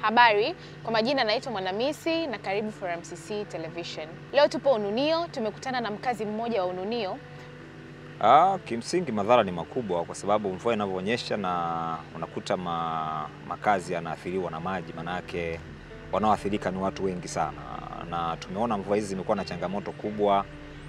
Habari, kwa majina naitwa Mwanamisi na karibu for MCC Television. Leo tupo Ununio, tumekutana na mkazi mmoja wa Ununio. Kimsingi madhara ni makubwa kwa sababu mvua inavyonyesha na unakuta makazi yanaathiriwa na maji, manake wanaoathirika ni watu wengi sana. Na tumeona mvua hizi zimekuwa na changamoto kubwa,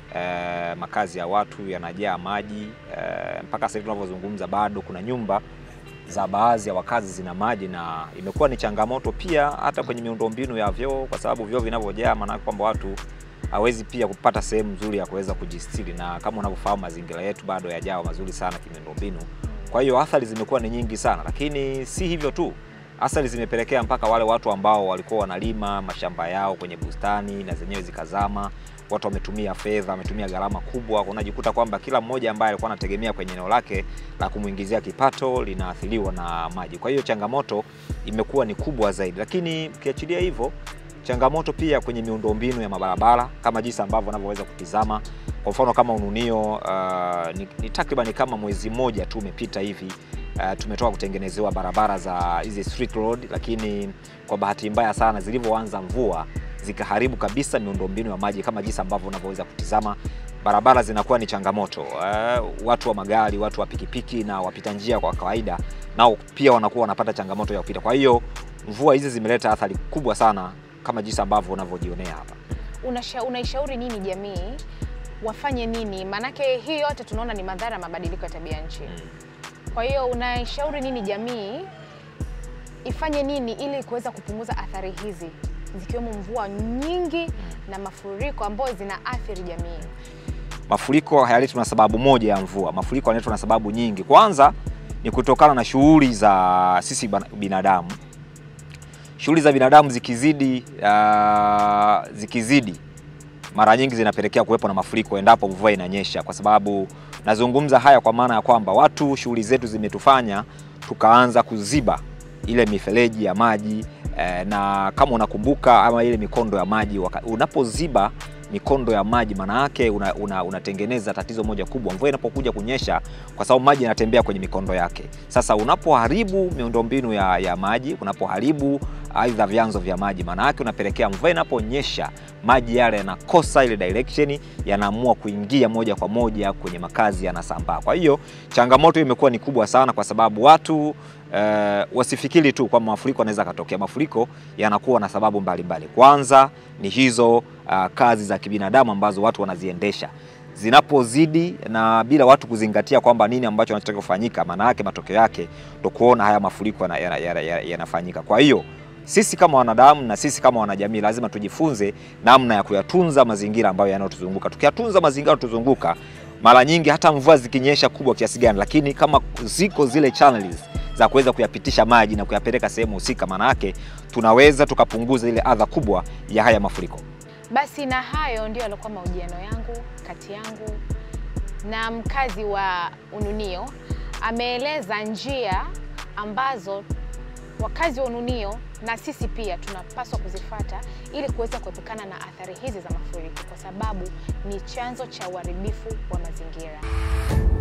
makazi ya watu yanajaa maji, mpaka sasa tunavyozungumza bado kuna nyumba za baadhi ya wakazi zina maji, na imekuwa ni changamoto pia hata kwenye miundombinu ya vyoo, kwa sababu vyoo vinavyojaa maana kwamba watu hawezi pia kupata sehemu nzuri ya kuweza kujistiri, na kama unavyofahamu mazingira yetu bado yajao mazuri sana kimiundombinu. Kwa hiyo athari zimekuwa ni nyingi sana, lakini si hivyo tu. Athari zimepelekea mpaka wale watu ambao walikuwa wanalima mashamba yao kwenye bustani na zenyewe zikazama. Watu wametumia fedha, wametumia gharama kubwa, unajikuta kwamba kila mmoja ambaye alikuwa anategemea kwenye eneo lake la kumuingizia kipato linaathiriwa na maji. Kwa hiyo changamoto imekuwa ni kubwa zaidi, lakini ukiachilia hivyo changamoto pia kwenye miundombinu ya mabarabara kama jinsi ambavyo wanavyoweza kutizama. Kwa mfano kama Ununio, ni takriban kama mwezi mmoja tu umepita hivi, tumetoka kutengenezewa barabara za hizi street road, lakini kwa bahati mbaya sana zilivyoanza mvua zikaharibu kabisa miundombinu ya maji. Kama jinsi ambavyo unavyoweza kutizama, barabara zinakuwa ni changamoto. Watu wa magari, watu wa pikipiki na wapita njia kwa kawaida nao pia wanakuwa wanapata changamoto ya kupita. Kwa hiyo mvua hizi zimeleta athari kubwa sana kama jinsi ambavyo unavyojionea hapa. Unaishauri nini jamii? Wafanye nini? Manake hii yote tunaona ni madhara mabadiliko ya tabia nchi. Kwa hiyo unaishauri nini jamii? Ifanye nini ili kuweza kupunguza athari hizi, zikiwemo mvua nyingi na mafuriko ambayo zinaathiri jamii? Mafuriko hayaletwi na sababu moja ya mvua. Mafuriko yanaletwa na sababu nyingi. Kwanza ni kutokana na shughuli za sisi binadamu. Shughuli za binadamu zikizidi mara nyingi zinapelekea kuwepo na mafuriko endapo mvua inanyesha, kwa sababu nazungumza haya kwa maana ya kwamba watu, shughuli zetu zimetufanya tukaanza kuziba ile mifereji ya maji, na kama unakumbuka ama ile mikondo ya maji, unapoziba mikondo ya maji maana yake unatengeneza tatizo moja kubwa. Mvua inapokuja kunyesha, kwa sababu maji yanatembea kwenye mikondo yake. Sasa unapoharibu miundombinu ya maji, unapoharibu aidha vyanzo vya maji, maana yake unapelekea mvua inaponyesha maji yale yanakosa ile direction, yanaamua kuingia moja kwa moja kwenye makazi, yanasambaa. Kwa hiyo changamoto imekuwa ni kubwa sana, kwa sababu watu wasifikiri tu kwamba mafuriko yanaweza katokea. Mafuriko yanakuwa na sababu mbalimbali. Kwanza ni hizo kazi za kibinadamu ambazo watu wanaziendesha. Zinapozidi na bila watu kuzingatia kwamba nini ambacho kinatakiwa kufanyika, maana yake matokeo yake ndio kuona haya mafuriko yanafanyika. Kwa hiyo sisi kama wanadamu na sisi kama wanajamii lazima tujifunze namna ya kuyatunza mazingira ambayo yanayotuzunguka. Tukiyatunza mazingira yanayotuzunguka, mara nyingi hata mvua zikinyesha kubwa kiasi gani, lakini kama ziko zile channels za kuweza kuyapitisha maji na kuyapeleka sehemu husika, maana yake tunaweza tukapunguza ile adha kubwa ya haya mafuriko. Basi na hayo ndio yalikuwa mahojiano yangu kati yangu na mkazi wa Ununio. Ameeleza njia ambazo wakazi wa Ununio na sisi pia tunapaswa kuzifuata ili kuweza kuepukana na athari hizi za mafuriko, kwa sababu ni chanzo cha uharibifu wa mazingira.